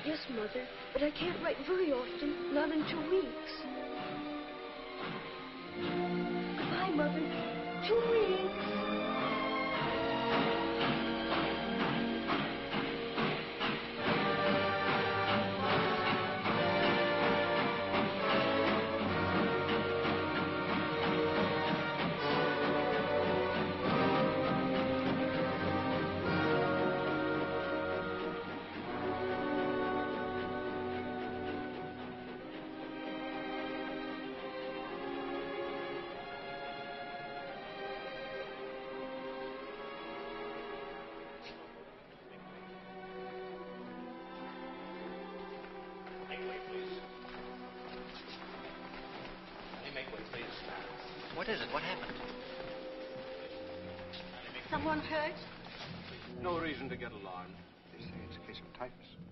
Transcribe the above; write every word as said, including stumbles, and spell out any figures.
Yes, Mother, but I can't write very often, not in two weeks. Goodbye, Mother. Two weeks. What is it? What happened? Someone hurt? No reason to get alarmed. They say it's a case of typhus.